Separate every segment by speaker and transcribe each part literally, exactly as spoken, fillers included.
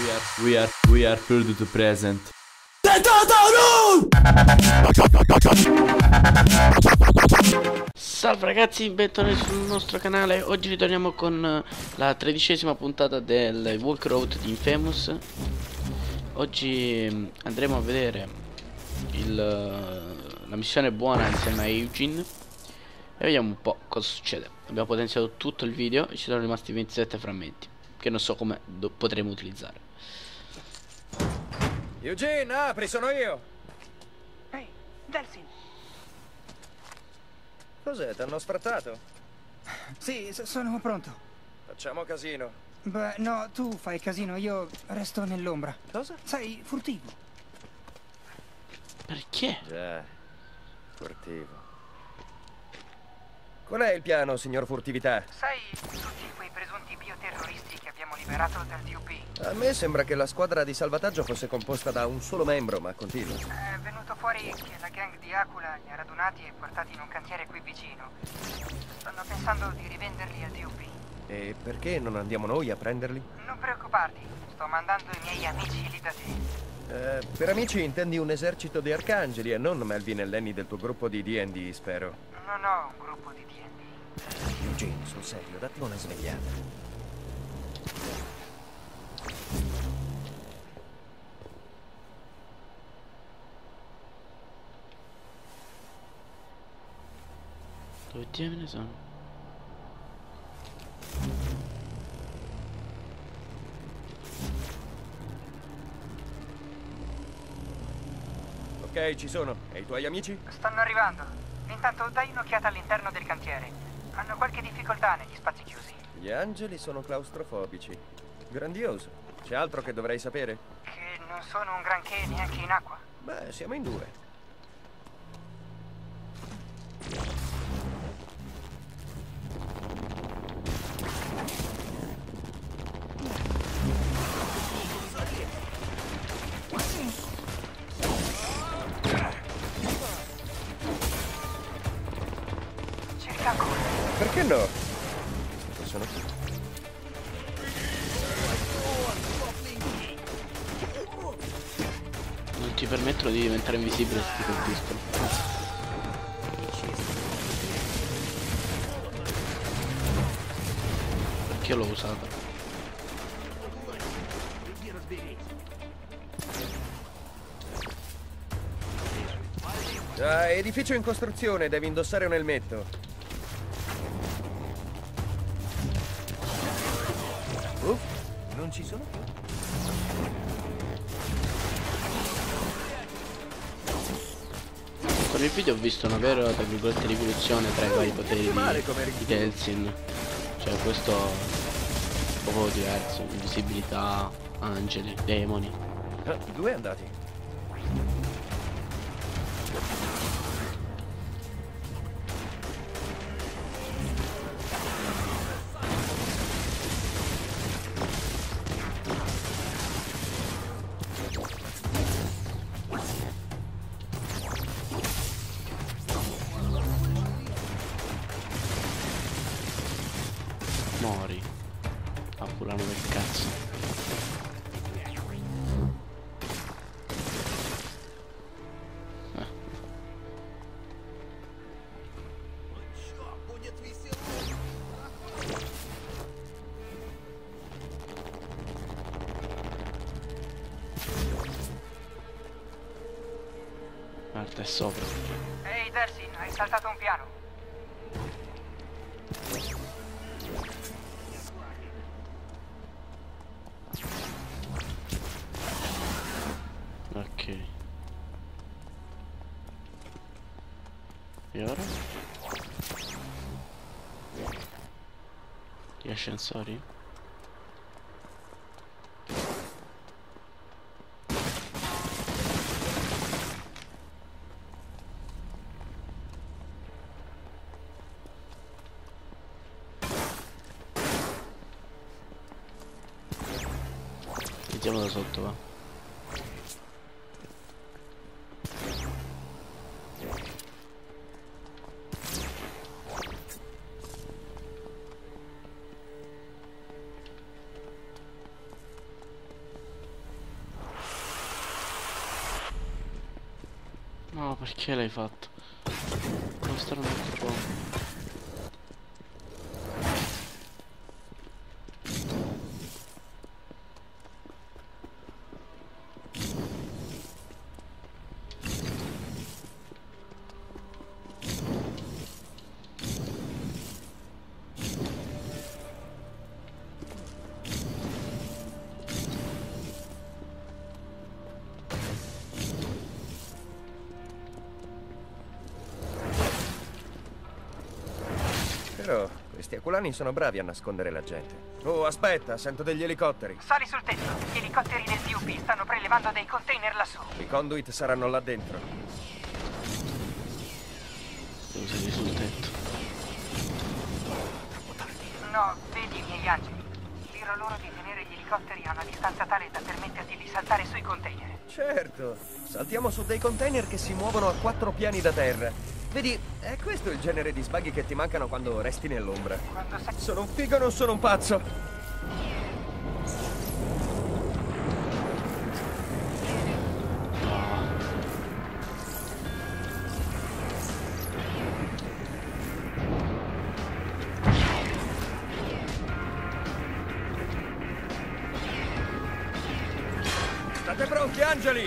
Speaker 1: We are, we are, we are proud to present.
Speaker 2: Salve ragazzi, bentornati sul nostro canale. Oggi ritorniamo con la tredicesima puntata del walkthrough di Infamous. Oggi andremo a vedere il, la missione buona insieme a Eugene e vediamo un po' cosa succede. Abbiamo potenziato tutto il video e ci sono rimasti ventisette frammenti che non so come potremo utilizzare.
Speaker 3: Eugene, apri, sono io!
Speaker 4: Ehi, hey, Delsin!
Speaker 3: Cos'è, t'hanno sfrattato?
Speaker 4: Sì, sono pronto.
Speaker 3: Facciamo casino.
Speaker 4: Beh, no, tu fai casino, io resto nell'ombra.
Speaker 3: Cosa?
Speaker 4: Sei furtivo.
Speaker 2: Perché?
Speaker 3: Già, furtivo. Qual è il piano, signor Furtività?
Speaker 4: Sai, tutti quei presunti bioterroristi che abbiamo liberato dal D U P?
Speaker 3: A me sembra che la squadra di salvataggio fosse composta da un solo membro, ma continua.
Speaker 4: È venuto fuori che la gang di Aquila li ha radunati e portati in un cantiere qui vicino. Stanno pensando di rivenderli al D U P.
Speaker 3: E perché non andiamo noi a prenderli?
Speaker 4: Non preoccuparti, sto mandando i miei amici lì da te.
Speaker 3: Eh, per amici intendi un esercito di arcangeli e non Melvin e Lenny del tuo gruppo di D and D, spero.
Speaker 4: Non ho un gruppo di D and D.
Speaker 3: Eugene, sul serio, datti una svegliata.
Speaker 2: Dove diamine sono?
Speaker 3: Ok, ci sono. E i tuoi amici?
Speaker 4: Stanno arrivando. Intanto dai un'occhiata all'interno del cantiere. Hanno qualche difficoltà negli spazi chiusi.
Speaker 3: Gli angeli sono claustrofobici. Grandioso. C'è altro che dovrei sapere?
Speaker 4: Che non sono un granché neanche in acqua.
Speaker 3: Beh, siamo in due.
Speaker 4: Cerca ancora.
Speaker 3: Perché no? Sono qui.
Speaker 2: Non ti permettono di diventare invisibile se ti colpiscono. Perché io l'ho usata?
Speaker 3: Ah, edificio in costruzione, devi indossare un elmetto. Uff, non ci sono più.
Speaker 2: Con il video ho visto una vera, tra virgolette, rivoluzione tra i vari poteri
Speaker 3: male
Speaker 2: di,
Speaker 3: come
Speaker 2: di
Speaker 3: ritmo.
Speaker 2: Delsin. Cioè questo è un po' diverso, invisibilità, angeli, demoni.
Speaker 3: Ah, due andati.
Speaker 2: Mori. A fulano del cazzo. Eh. Guarda, è sopra.
Speaker 4: Ehi, Delsin, hai saltato un piano.
Speaker 2: Ok. E ora? Gli ascensori? Vediamo da sotto, va. No, perché l'hai fatto? Non stare un po'.
Speaker 3: Però questi aquilani sono bravi a nascondere la gente. Oh, aspetta, sento degli elicotteri.
Speaker 4: Sali sul tetto. Gli elicotteri del D U P stanno prelevando dei container lassù.
Speaker 3: I conduit saranno là dentro.
Speaker 2: Devo salire sul tetto.
Speaker 4: No, vedi i miei angeli. Dirò loro di tenere gli elicotteri a una distanza tale da permetterti di saltare sui container.
Speaker 3: Certo, saltiamo su dei container che si muovono a quattro piani da terra. Vedi, è questo il genere di sbaghi che ti mancano quando resti nell'ombra.
Speaker 4: Quando sei...
Speaker 3: Sono un figo o non sono un pazzo? State pronti, angeli?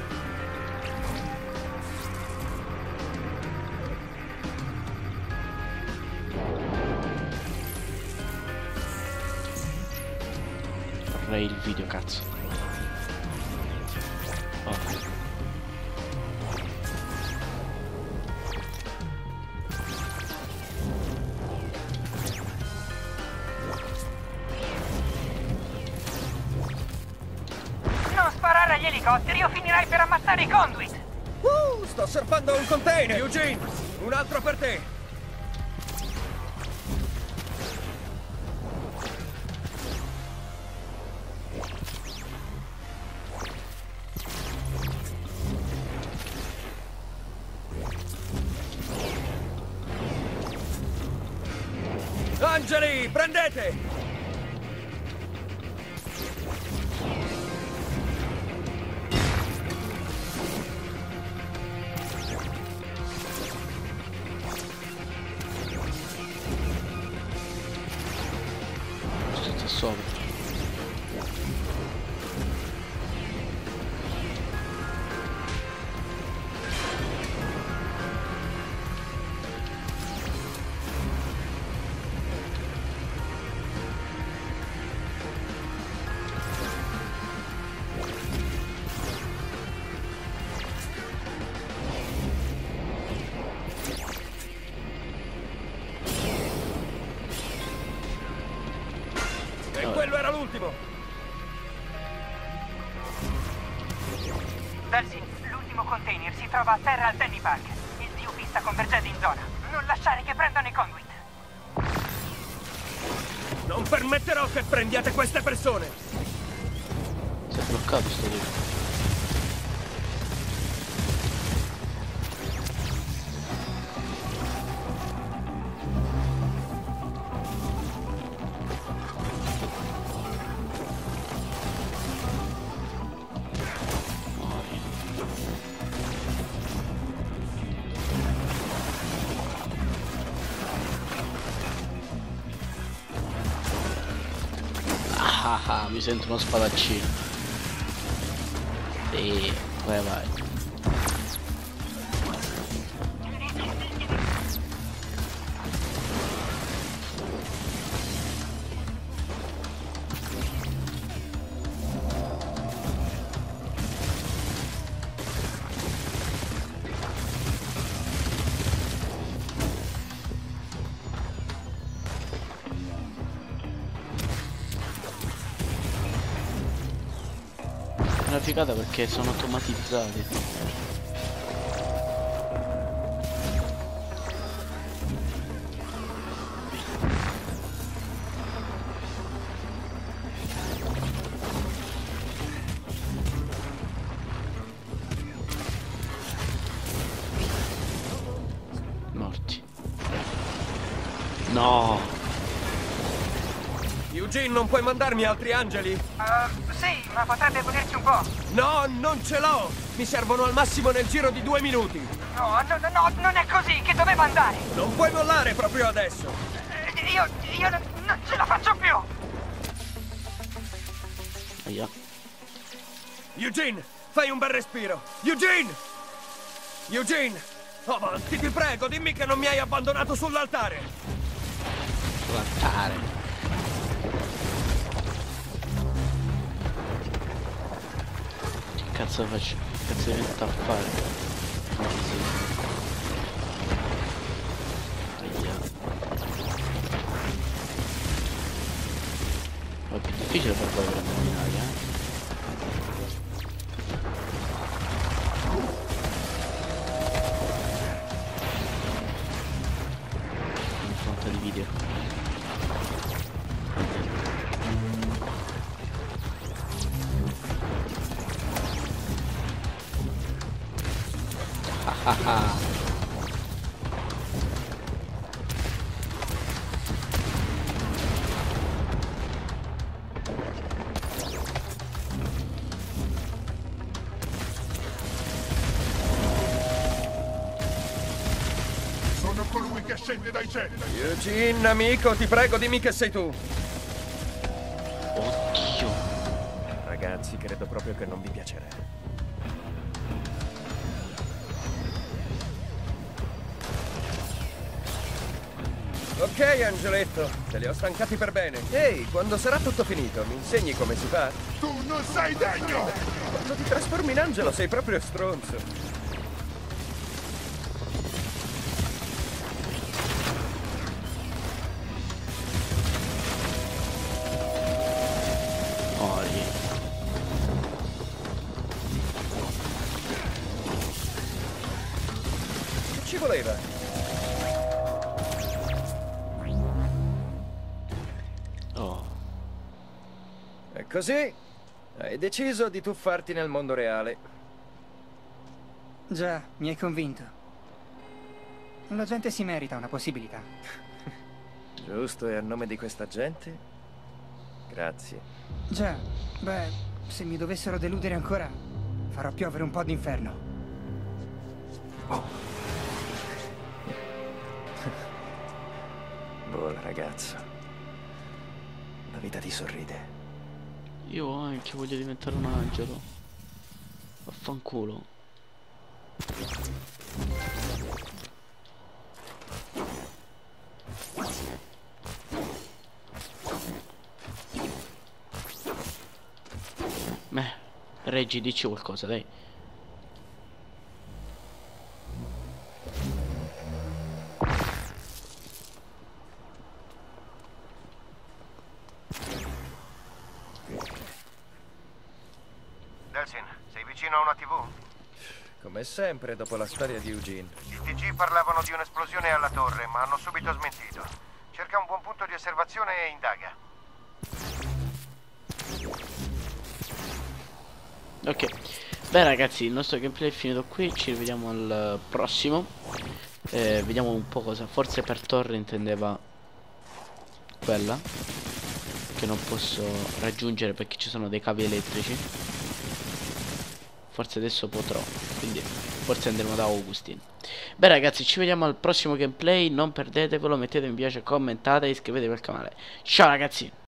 Speaker 2: Vorrei il video, cazzo. Oh.
Speaker 4: Non sparare agli elicotteri o finirai per ammazzare i conduit!
Speaker 3: Uh, sto surfando un container! Eugene, un altro per te! Angeli, prendete!
Speaker 2: Tutto sopra.
Speaker 3: E quello era l'ultimo!
Speaker 4: Darcy, l'ultimo container si trova a terra al Tenny Park. Il D U P sta convergendo in zona. Non lasciare che prendano i conduit.
Speaker 3: Non permetterò che prendiate queste persone!
Speaker 2: Si è bloccato sto video. Ah ah, mi sento uno spadaccino. Sì, vai vai. È una figata perché sono automatizzati. Morti. No.
Speaker 3: Eugene, non puoi mandarmi altri angeli?
Speaker 4: Uh, sì, ma potrebbe volerci un po'.
Speaker 3: No, non ce l'ho! Mi servono al massimo nel giro di due minuti.
Speaker 4: No, no, no, no, non è così, che dovevo andare.
Speaker 3: Non puoi mollare proprio adesso.
Speaker 4: Eh, Io, io non, non ce la faccio più.
Speaker 2: Aia.
Speaker 3: Eugene, fai un bel respiro. Eugene! Eugene! Avanti, ti prego, dimmi che non mi hai abbandonato sull'altare.
Speaker 2: Sull'altare. Che cazzo faccio? Che cazzo diventa a fare? Così. Aia. Ma è più difficile per voi per terminare, eh? In fronte al video. Ah ah ah.
Speaker 5: Sono colui che scende dai cieli.
Speaker 3: Eugene, amico, ti prego, dimmi che sei tu.
Speaker 2: Oddio.
Speaker 3: Ragazzi, credo proprio che non vi piacerà. Ok, Angeletto, te li ho stancati per bene. Ehi, quando sarà tutto finito, mi insegni come si fa?
Speaker 5: Tu non sei degno!
Speaker 3: Quando ti trasformi in angelo sei proprio stronzo.
Speaker 2: Ori.
Speaker 3: Che ci voleva?
Speaker 2: Oh.
Speaker 3: E così hai deciso di tuffarti nel mondo reale.
Speaker 6: Già, mi hai convinto. La gente si merita una possibilità.
Speaker 3: Giusto, e a nome di questa gente? Grazie.
Speaker 6: Già, beh, se mi dovessero deludere ancora, farò piovere un po' d'inferno.
Speaker 3: Vola, ragazzo. La vita ti sorride.
Speaker 2: Io anche voglio diventare un angelo. Vaffanculo. Beh, Reggi, dici qualcosa, dai.
Speaker 7: Delsin, sei vicino a una tivù?
Speaker 3: Come sempre, dopo la storia di Eugene.
Speaker 7: I T G parlavano di un'esplosione alla torre, ma hanno subito smentito. Cerca un buon punto di osservazione e indaga.
Speaker 2: Ok. Beh ragazzi, il nostro gameplay è finito qui. Ci rivediamo al prossimo. eh, Vediamo un po' cosa. Forse per torre intendeva quella che non posso raggiungere perché ci sono dei cavi elettrici. Forse adesso potrò, quindi forse andremo da Augustin. Beh ragazzi, ci vediamo al prossimo gameplay. Non perdetevelo, mettete mi piace, commentate e iscrivetevi al canale. Ciao ragazzi.